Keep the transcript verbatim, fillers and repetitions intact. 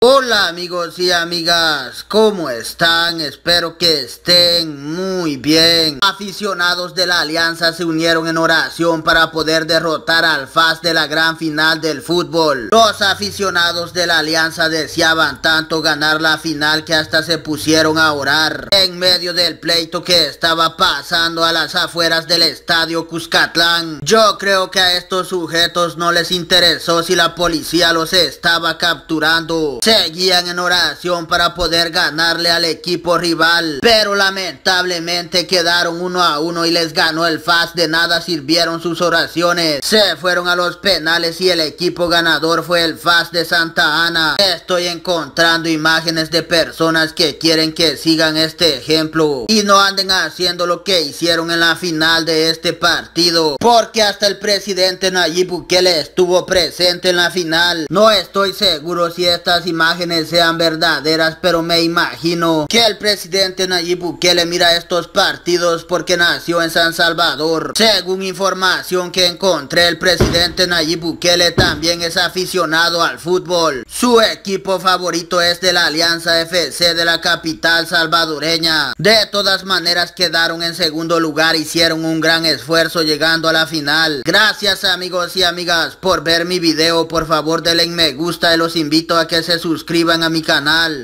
Hola amigos y amigas, ¿cómo están? Espero que estén muy bien. Aficionados de la Alianza se unieron en oración para poder derrotar al F A S de la gran final del fútbol. Los aficionados de la Alianza deseaban tanto ganar la final que hasta se pusieron a orar en medio del pleito que estaba pasando a las afueras del estadio Cuscatlán. Yo creo que a estos sujetos no les interesó si la policía los estaba capturando. Seguían en oración para poder ganarle al equipo rival, pero lamentablemente quedaron uno a uno y les ganó el F A S. De nada sirvieron sus oraciones, se fueron a los penales y el equipo ganador fue el F A S de Santa Ana. Estoy encontrando imágenes de personas que quieren que sigan este ejemplo y no anden haciendo lo que hicieron en la final de este partido, porque hasta el presidente Nayib Bukele estuvo presente en la final. No estoy seguro si estas imágenes imágenes sean verdaderas, pero me imagino que el presidente Nayib Bukele mira estos partidos porque nació en San Salvador. Según información que encontré, el presidente Nayib Bukele también es aficionado al fútbol. Su equipo favorito es de la Alianza F C de la capital salvadoreña. De todas maneras quedaron en segundo lugar, hicieron un gran esfuerzo llegando a la final. Gracias amigos y amigas por ver mi video. Por favor denle me gusta y los invito a que se suscriban a mi canal.